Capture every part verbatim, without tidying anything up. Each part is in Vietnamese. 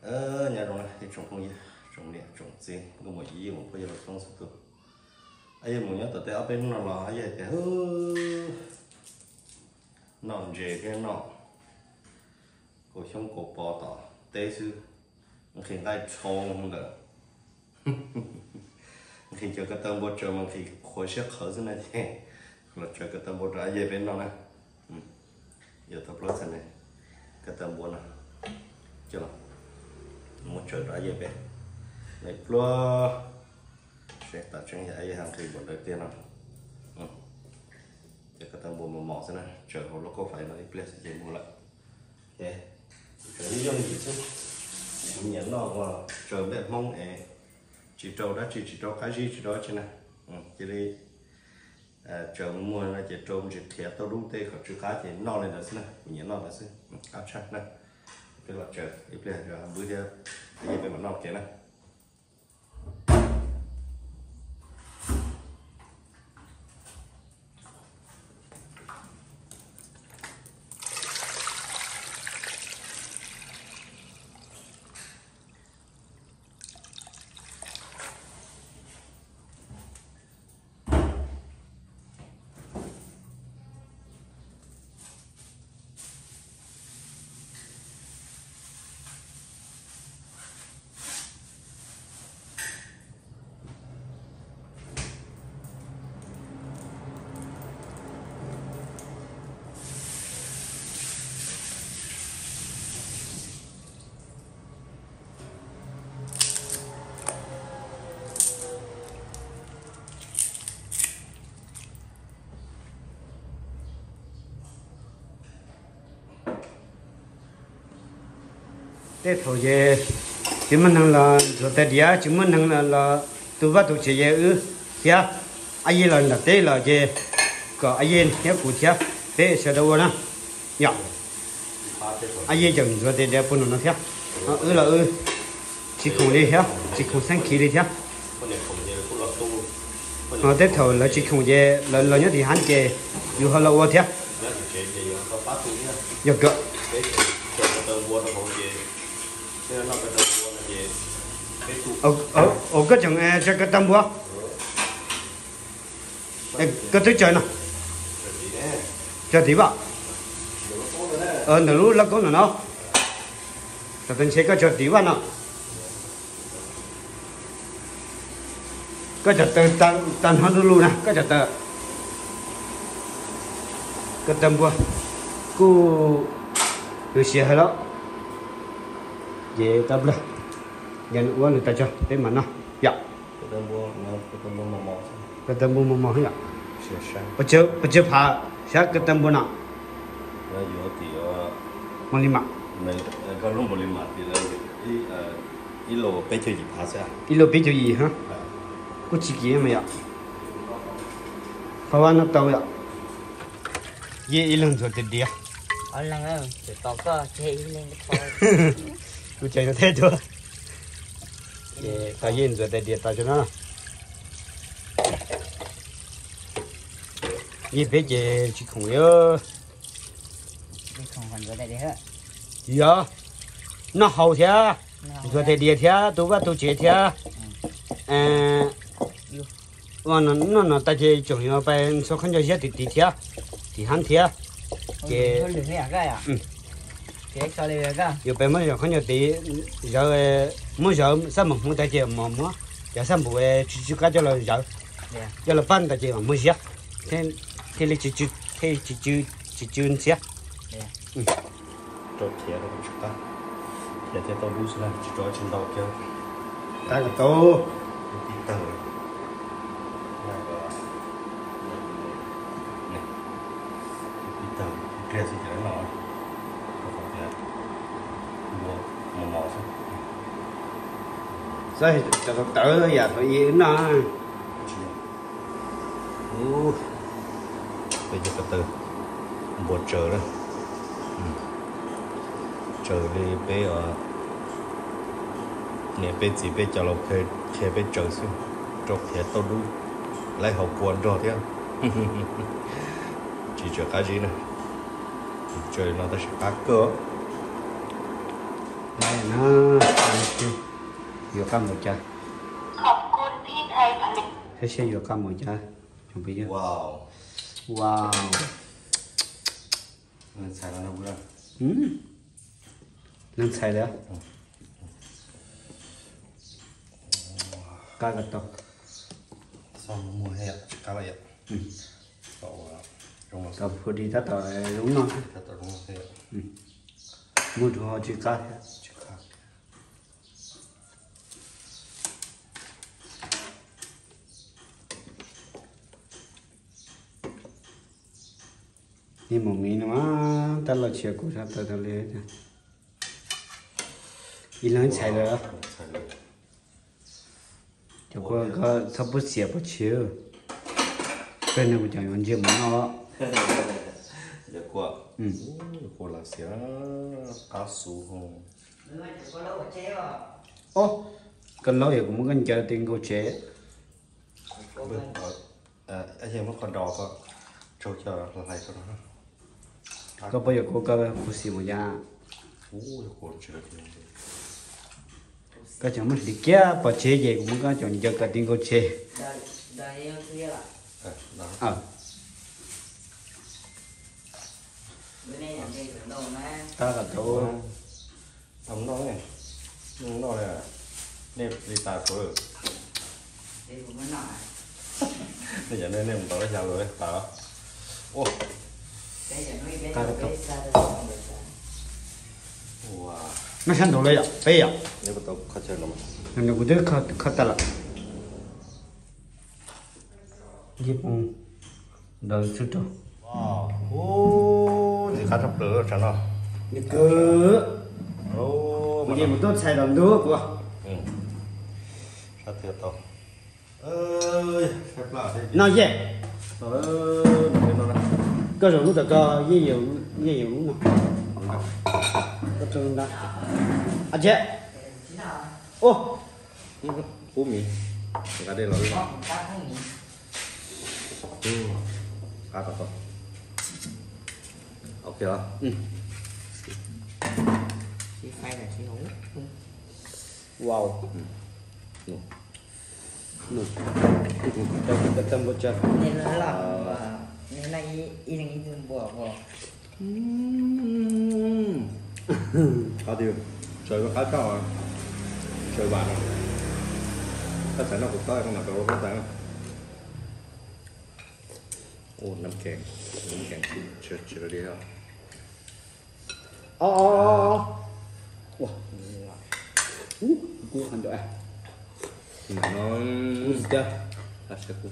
ờ nhà rồi thì trồng không gì trồng nè trồng gì có một gì một cái gì là không sụt tụt ấy một nhớ tụi tao bên nó là ấy thì hư nón dễ cái nọ cổ xong cổ bò tỏ tê sư khi tay trông không được khi cho cái tấm bột cho mình khi khối sẽ khởi thế này thì là cho cái tấm bột ra dễ bên nó này giờ tập lớp này cái tấm bột này chưa nào một trời ra dễ bên này plus sẽ tạo cho những cái hàng thì bột đầu tiên nào cho cái tấm bột màu thế này trời hồi nó có phải là cái sẽ dễ mua lại ok trời lý do gì chứ mình nhấn nó mà trời bé mong ấy chỉ trâu đó chỉ chỉ trâu cái gì chỉ đó chứ này chỉ đi trời mua là chỉ trâu chỉ thiệt tao đúng tê khỏi chữ cá thì no lên là xí này mình nhấn no là xí áp chặt này cái là trời ít lên rồi bữa giờ cái gì mà no kia này thế thôi về chúng mình đang là rồi tại địa chúng mình đang là là tu vắt tu chế ư thế ai là là thế là về có ai thế cụ thể thế sẽ đâu nữa nhở ai chẳng rồi tại địa phun nó thế ư là ư chỉ không đi thế chỉ không sang khí đi thế nó thế thôi là chỉ không về là là nhớ thì hắn về dù họ là ô thế giờ cỡ ở ở ở cái chỗ này cho cái tấm búa cái thứ chơi nào chơi tí vào ờ nửa lúc là có nửa nào cho tên xe cái chơi tí vào nào cái chặt tơ tan tan hết luôn nè cái chặt tơ cái tấm búa cô được xe hết đó về tập lên nhận uống người ta cho thế mà nó dạ cái tấm bùa nó cái tấm bùa màu màu cái tấm bùa màu màu hết ạ sẽ sáng bây giờ bây giờ phá sáng cái tấm bùa nào nó vừa thì mà đi mặc này cái lúc mà đi mặc thì là ít ít lô bé chơi gì phá sao ít lô bé chơi gì hả có chỉ kia mà ạ phá vào nó tàu ạ ye ít lần rồi tiền đi à ở lần á thì tao có chơi lên thôi tôi chơi nó thế thôi để tao yên rồi để điện tao cho nó ye bé chơi chỉ không nhớ không còn rồi đây hết dạ nó hậu thế rồi để điện thế tôi bắt tôi chơi thế à và nó nó nó ta chơi chủ yếu phải số không cho giết thì thì thế thì hắn thế cái hơi lười cái à cái cho đây cái giờ bây giờ không nhớ tí giờ muốn giờ sao mà muốn ta chơi mà muốn giờ sao bữa chú chú cái cho là giờ cho là ban ta chơi mà muốn gì thế thế là chú chú thế chú chú chú chú gì cho thiệt là chúng ta thiệt thiệt tao bút là chỉ cho trên đầu kia ta là tô tí tờ này này tí tờ kia sẽ chỉ nó màu màu rồi cho nó tới giờ phải gì nó bây giờ cái từ bột chờ đó chờ đi bé ở nè bé chỉ bé cho lâu khe khe bé chờ xuống cho khe tao đu lấy hậu cuốn rồi thế chỉ chờ cái gì này trời nó ta sẽ cá cỡ ได้นะอยู่กับหมดจ้ะขอบคุณที่ไทยผลิตเฮ้ยอยู่กับหมดจ้ะชมไปเยอะว้าวว้าวมันใส่แล้วนะเพื่อนอืมนั่นใส่แล้วกากระตอกซ้อมมือให้อ่ะกาอะไรอ่ะอืมต่อลงมากับพอดีถ้าต่อลุงน้อยถ้าต่อลงมาให้อืมมือถือจีกาจิกานี่มึงมีนะมั้งตลอดเชียร์กูชอบตลอดเลยจ้ะอีหลังใส่แล้วใส่เลย就个个他不写不起，跟那个讲原节目啊， เดี๋ยวกว่าอืมกว่าละเสียกาสูง哦，跟老爷我们跟家庭过节， เบิ่งเอาเอ่อไอ้เหี้ยมันคอนดอก็โจเจ้าอะไรก็ได้个不有个个不是么样， โอ้ยโคตรเชื่อเลย个讲么是家不节节，我们讲讲你家家庭过节， ได้ได้เยอะขึ้นละเออนะ啊， ไม่ได้อย่างที่ถึงโดนนะ大个都， ทำน้อยเนี่ยน้องน้อยเลยอ่ะเนี่ยรีตาเพิ่มเดี๋ยวผมไม่หน่อยนี่อย่างนี้เนี่ยมันต่อได้ยาวเลยตาโอ้เดี๋ยวอย่างนี้เป็นเป็นซาดสองเลยจ้ะว้า那看到了呀，对呀， นี่มันต้องเข้าใจแล้วมั้ง那那我这可可得了，一般，到处找， ว้าวโอ้นี่ขาทับเปลือกฉันเนาะ那个， โอ้我也不多猜到多个， อืมชัดเจนต่อเอ้ยแค่ปลาได้那也， เออเป็นแล้วนะ个肉的个也有也有嘛。ก็ตรงนั้นอาเจ๊โอ้ผู้มีก็ได้แล้วก็ตั้งให้มีอืมขาต่อต่อโอเคแล้วอืมที่ไฟแต่ที่หูว้าวนู่นนู่นแต่แต่ตำบลจัดเนี่ยแล้วหลังว่าเนี่ยในอีนึงอีนึงบอกบอกอืมเขาดีช่วยก็ข้าวเจ้าอ่ะช่วยบ้านอ่ะถ้าใส่น้ำกุต้อยก็หนักกว่าก็ใส่โอ้น้ำแข็งน้ำแข็งเชื่อเชื่อดีแล้วอ๋อว้าอู้กูหันด้วยน้องกูจะซาเชกุ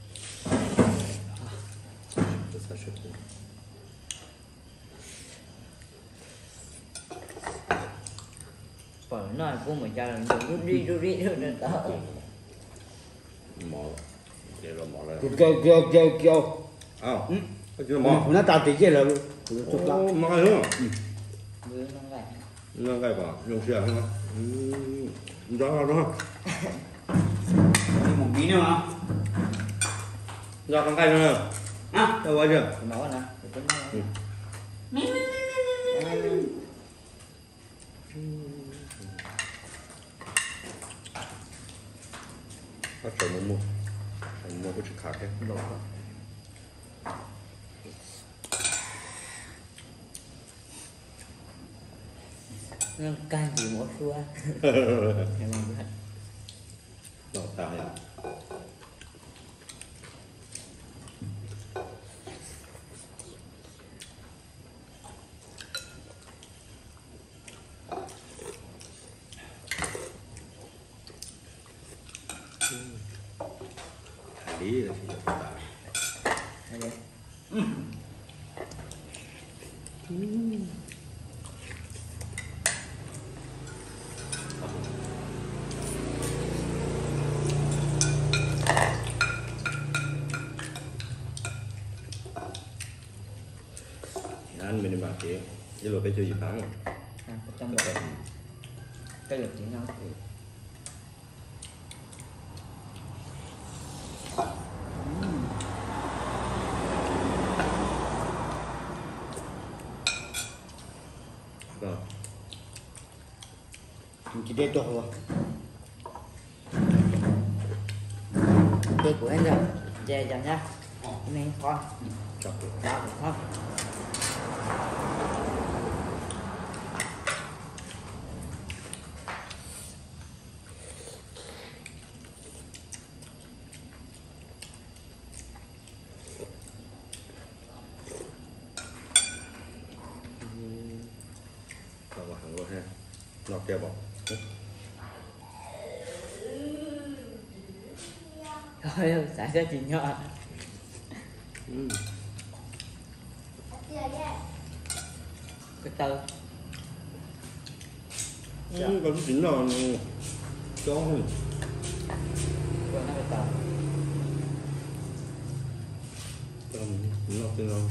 ซาเชกุเปิดหน่อยกูเหมือนจะดูดีดูดีดูดีต่อหมอเดี๋ยวเราหมอแล้วกูเกี่ยวเกี่ยวเกี่ยวเกี่ยวอ้าวก็เจอหหมมออหัวหน้าตาตีเจ๊แล้วกูโอ้จุกละมาเหรอมือน้องไก่เรื่องใกล้ป่ะยงเสียใช่ไหมอืมร้อนร้อนนี่หมอมีเนี่ยมั้งร้อนใกล้เลยอ่ะเอาไว้เถอะคุณน้องนะเดี๋ยวเป็นไงมีมีก็จมูกมูจมูกก็จะขาดแค่ร้อนเรื่องการอยู่หมดชัวเห็นไหมเพื่อนหลอกตายอ่ะดีเลยที่จะตายอะไรนั่นไม่ได้มาเองยี่หลบไปเจออีกครั้งอ่ะจำบอกก็หยุดที่น้องคือก็ chỉ để cho rồi Đây của anh rồi. Chè chậm nhá. Này con. chọc được. Đó được không? Vào vào hàng luôn ha, ngọt keo bọc. Thôi xả cho chị nhỏ. Ừ. Cái tơ. Ừ, còn chính là cho thôi. Vừa nó cái tơ. Còn ngọt từ đâu?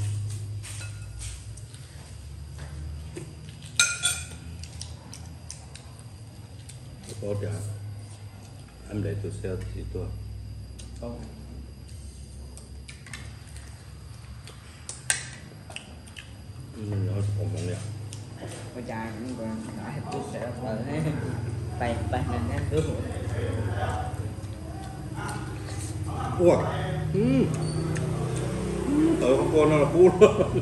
Có trả. Em để tôi xe thì tôi. Không. Ừ, nó còn mỏng nhẹ. Bây giờ cũng còn nói tôi sẽ thở bay bay lên đến nước. Ủa. Ừ. Ở con con nó là cu luôn.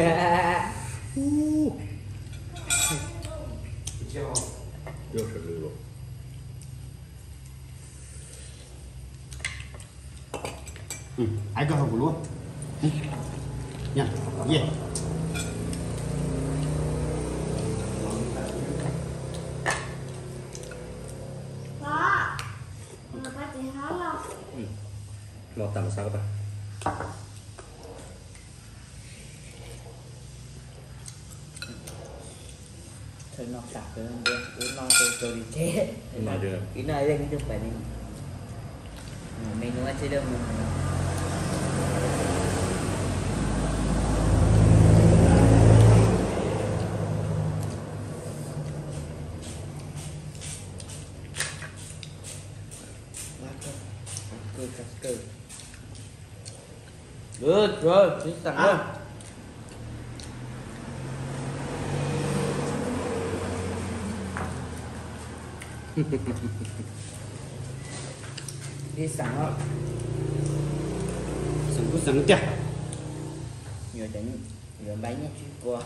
Vô sẽ lưu rồi. ừ ai có hộp luôn nha yeah Nó tầm sao các bạn? Thôi nó sạc rồi anh đưa uống nó tôi tôi đi chết. Mà được. Cái này đây cái phải đi. Mình nói chơi đâu mà. Good, good, chính xác luôn. Đi sẵn không? sẵn có sẵn chưa Nhiều đánh, nhiều bánh nhé chú qua.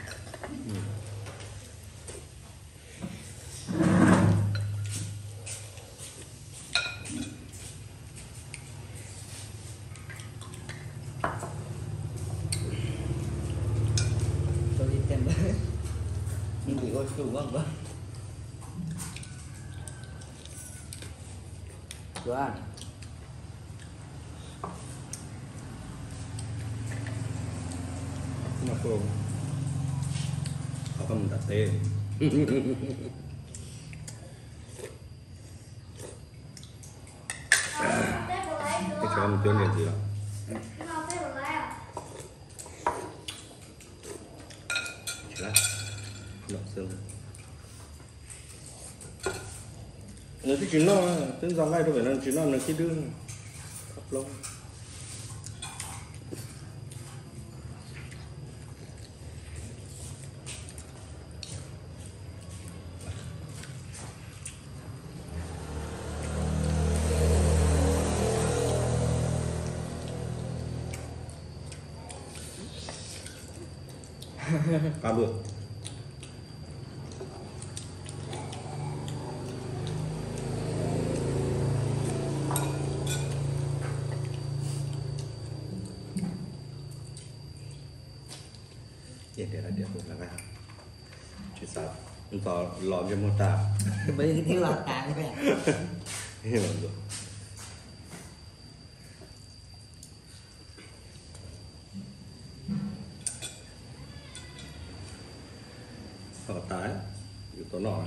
Tôi đi tìm bánh. Nhưng bị ôi chủ không vâng. Chú ăn. Nó không. Họ không đặt tên. Cái cho em tiếng gì đó. Chỉ là lọc xương. Nếu cái chuyện nó tên dòng này đâu phải là chuyện nó là cái đương khắp lâu. Ba bữa. Để để là để tôi làm cái chỉ sao chúng ta lọt cho mô tả Bây tiếng lọt tàn cái này. hiểu rồi. Họ tái yếu tố nọ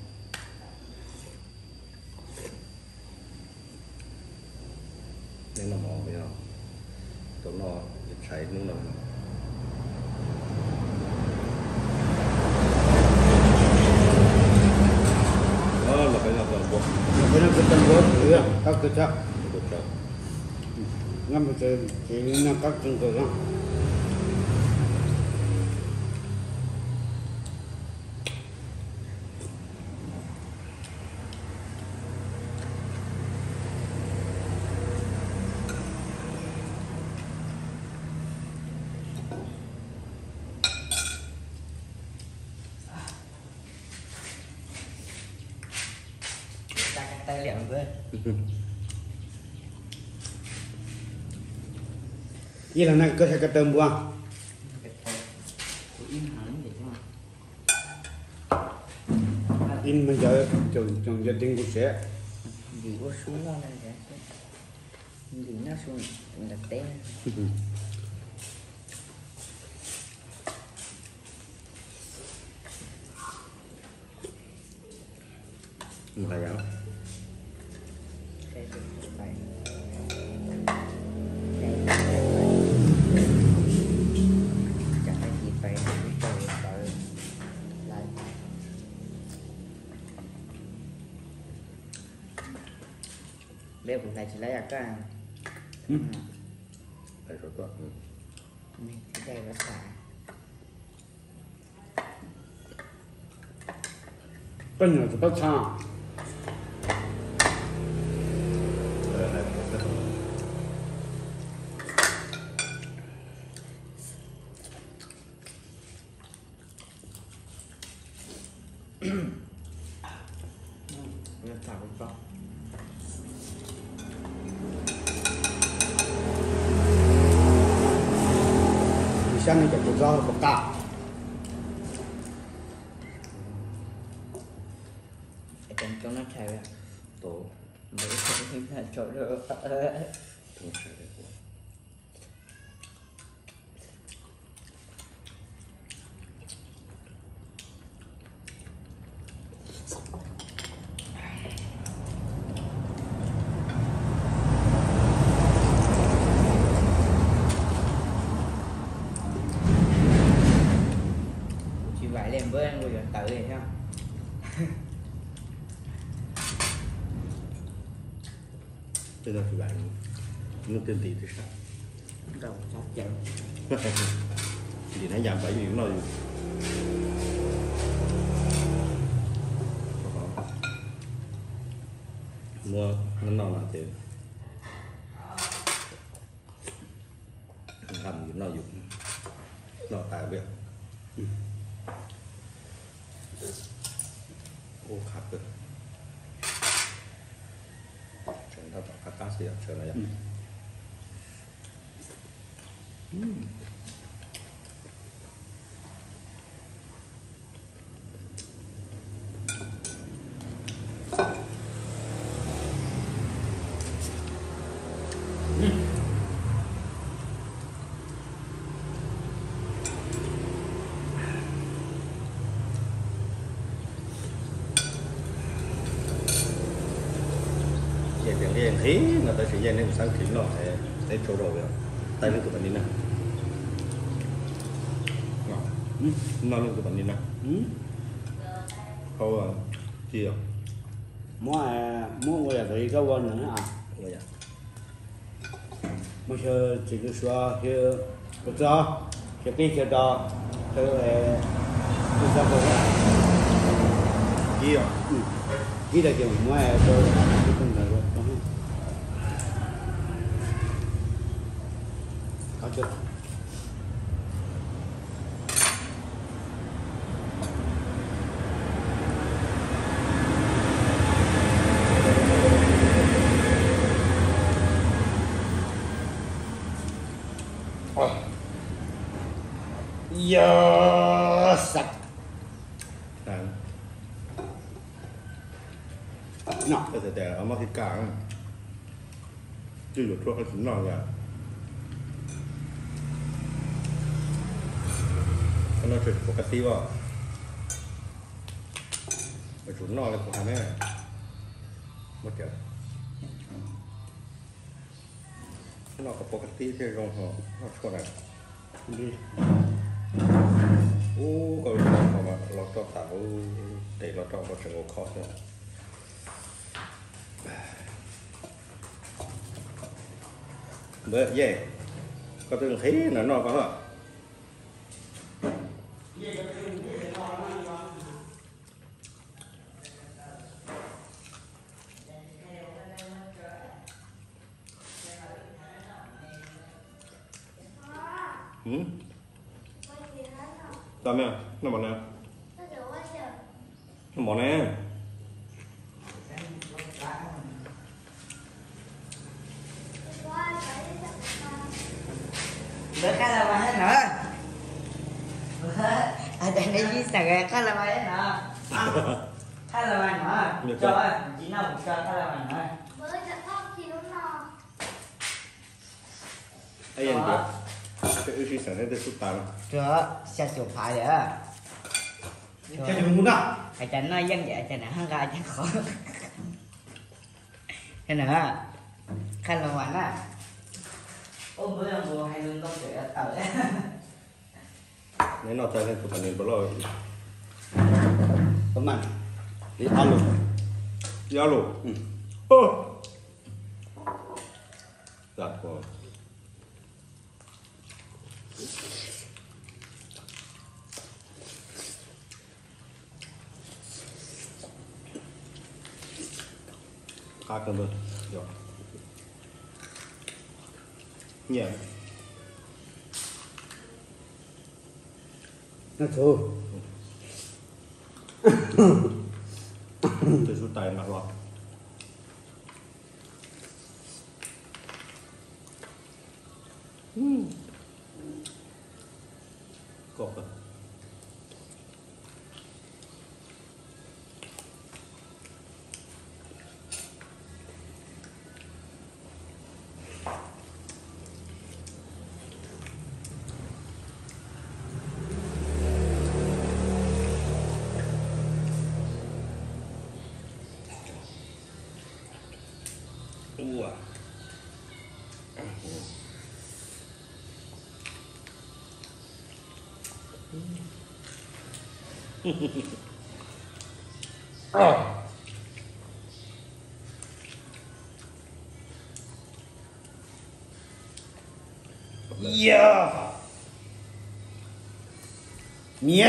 nên là mỏ với nó tố nọ để cháy nước nồng. Đó là cái là toàn bộ bữa nay cái tân bố nữa các cái chắc của chợ. ngâm cái chỉ là các chân cơ đó điện với như là này cơ thể cái tôm buông in hẳn vậy thôi in bây giờ trồng trồng gia đình cũng sẽ gì có xuống đó này kìa gì nó xuống mình đặt té một là giáo cái cái phải chẳng phải gì phải trời trời lại bé của thầy chỉ lấy ra cái phải rồi tốt cái đây nó xả cái nào thì có sao ờ là rất là nó thả một con thì sáng nay cái củ rau có cả trong trong nó chạy ra tổ để là chỗ đó không sẽ được chị vải lên với anh rồi tự thì sao thế là thì bạn nó tiền tỷ thì sao đầu sát chậm thì nó giảm bảy miếng rồi mua nó nào là tiền làm gì nào dùng nó tài việc ô khát được chúng ta bắt cá gì trở lại vậy tiếng cái khí người ta sẽ dành đến một sáng khí nó sẽ sẽ trôi rồi tay lên của bạn đi nè nó lên của bạn đi nè câu à chia mua mua người là thấy cái quần nữa à vậy à bây giờ chỉ có xóa cái cái đó cái cái cái đó cái cái sao vậy chia cái là kiểu mua cái cái con này rồi có chưa Yo sạch à nó แต่แต่เอามาที่กลางที่อยู่ทั่วถึงนอกอย่างเราจุดปกติว่าไปจุดนอกเลยผมทำแม่หมดเดี๋ยวนอกกับปกติที่โรงหอนอกช่วงไหน đi โอ้ก็เราเข้ามาเราต้องสาวเตะเราต้องเราจะโง่คอร์สเนี่ยเบอร์เย่ก็ตึงkhí nó nọ có hả ừ sao mẹ nó bảo nè nó bảo nè Bữa cá là bài hết nữa. Ở đây nó chỉ sạc cá là bài hết nữa. Cá là bài nữa. Cho chỉ nào cũng cho cá là bài nữa. Bữa giờ khóc thì nó no. ai ăn được cái ưu tiên sản xuất tao Cho xe chụp phải nữa. cho chúng muốn nào Ai chẳng nói dân vậy chẳng hạn ra chẳng khó. Thế nữa. Cá là bài á. Ôm bữa ăn bùa hay lương công chuyện ở tàu đấy. nếu nó chơi lên tụi mình bao lâu có mặt đi ăn luôn giao luôn ô giặt của cá cơm luôn rồi nhẹ nó thua từ số tài mặt rồi cột rồi Ua. yeah mía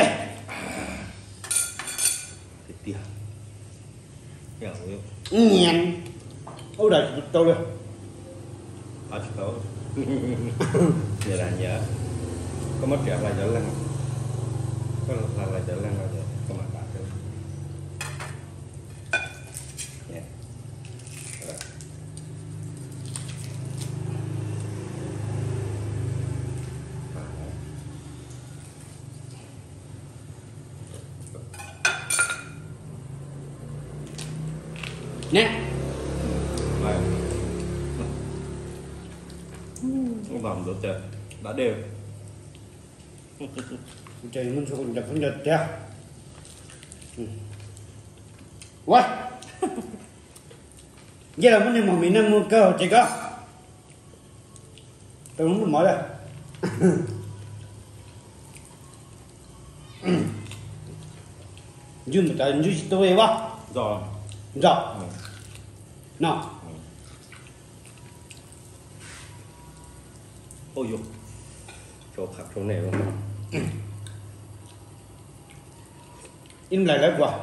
Thịt tia dẻo yếu nhàn ôi đời tôi rồi à chỉ có nhớ là nhớ có mất kẹo là nhớ lăng có là là nhớ lăng là nhớ có mặt bạc thôi nhé nè Đây. Không vòng được chưa? Đã đều. trời mình phải còn đập phân đợt ra quá vậy là mình mà mình đang mua cơ chỉ có tôi không mở ra nhưng mà tại như tôi quá Rồi. rồi Ừ. nào Ôi dồi. Chỗ khắp chỗ này luôn. im lại lấy quả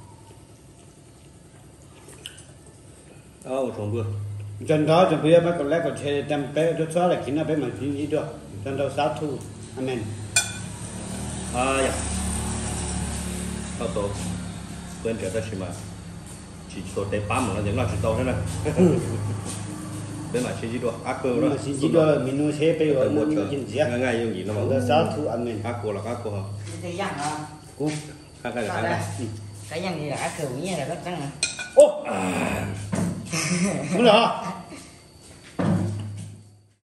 Ồ, trống vừa. chân đó cho bây giờ bắt đầu lấy còn chơi tem bé cho xóa là kín là bé mà chỉ gì được chân đó sát thu amen À, dạ. Sao tổ. Quên trở ra chỉ mà. Chỉ số tế bám mà nó giống là chỉ tàu thế này. Bên mà chỉ gì được. Ác cơ đó. mà chỉ được mình nuôi xe bây giờ Một nó trời. chín gì Ngay ngay như gì nó đó mà. sát thu amen Ác cô là ác cô hả? Cái dân hả? cú Khác cái là Sao khác đây? cái. Cái dân gì là cá cừu như là rất căng à. ô đúng rồi